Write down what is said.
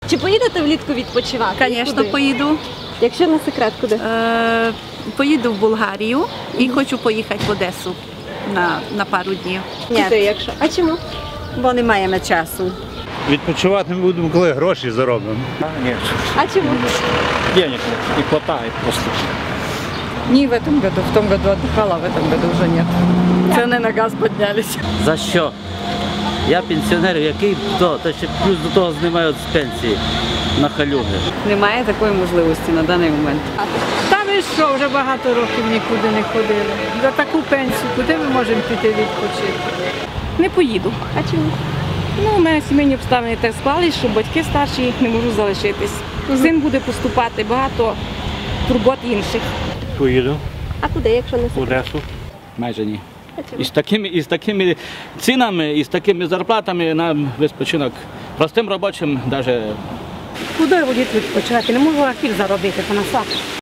Чи поїдете влітку відпочивати? Звісно, поїду. Якщо не секрет, куди? Поїду в Болгарію і хочу поїхати в Одесу на пару днів. Куди, якщо? А чому? Бо не маємо часу. Відпочивати ми будемо, коли гроші заробимо. Нет, А чому? денег не хватает просто. Не в этом году, в том году отдыхала, а в этом году уже нет. Цены на газ поднялись. За що? Я пенсіонер, який то, та ще плюс до того знімають з пенсії на халюги. Немає такої можливості на даний момент. Та ви що, вже багато років нікуди не ходили. За таку пенсію, куди ми можемо піти відпочити? Не поїду. А чому? Ну, у мене сімейні обставини так склались, що батьки старші не можуть залишитись. Син буде поступати, багато турбот інших. Поїду А куди, якщо не в секрет? Одесу. Майже ні. А чому? І з такими цінами, і з такими зарплатами на відпочинок простим робочим навіть. Куди водити відпочивати? Не можу архів заробити, понасад.